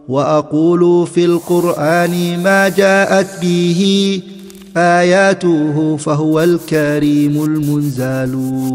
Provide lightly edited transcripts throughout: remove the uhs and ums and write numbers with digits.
وأقول في القرآن ما جاءت به آياته فهو الكريم المنزال.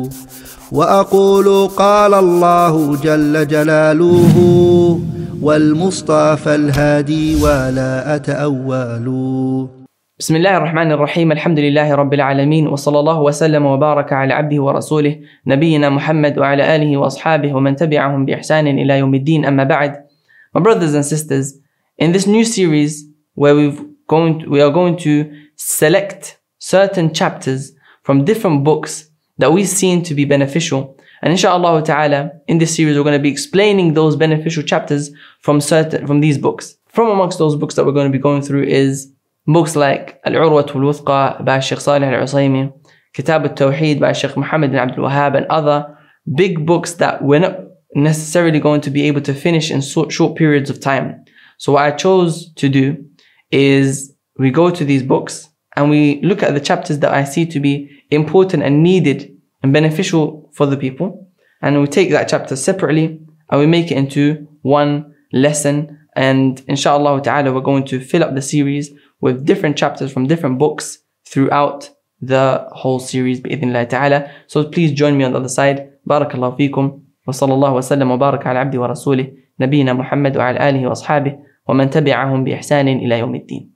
وأقول قال الله جل جلاله والمصطفى الهادي ولا أتأول. بسم الله الرحمن الرحيم. الحمد لله رب العالمين، وصلى الله وسلم وبارك على عبده ورسوله نبينا محمد وعلى آله وأصحابه ومن تبعهم بإحسان إلى يوم الدين. أما بعد. My brothers and sisters, in this new series where we are going to select certain chapters from different books that we've seen to be beneficial, and inshallah ta'ala in this series we're going to be explaining those beneficial chapters from these books. From amongst those books that we're going to be going through is books like Al-Urwatul Wuthqa by Shaykh Salih Al-Usaymi, Kitab Al-Tawheed by Shaykh Muhammad bin Abdul Wahhab, and other big books that we're not necessarily going to be able to finish in short periods of time. So what I chose to do is we go to these books and we look at the chapters that I see to be important and needed and beneficial for the people, and we take that chapter separately and we make it into one lesson. And inshallah ta'ala we're going to fill up the series with different chapters from different books throughout the whole series bi'idhnillah ta'ala. So please join me on the other side. Barakallahu feekum. وصلى الله وسلم وبارك على عبده ورسوله نبينا محمد وعلى آله وأصحابه ومن تبعهم بإحسان إلى يوم الدين.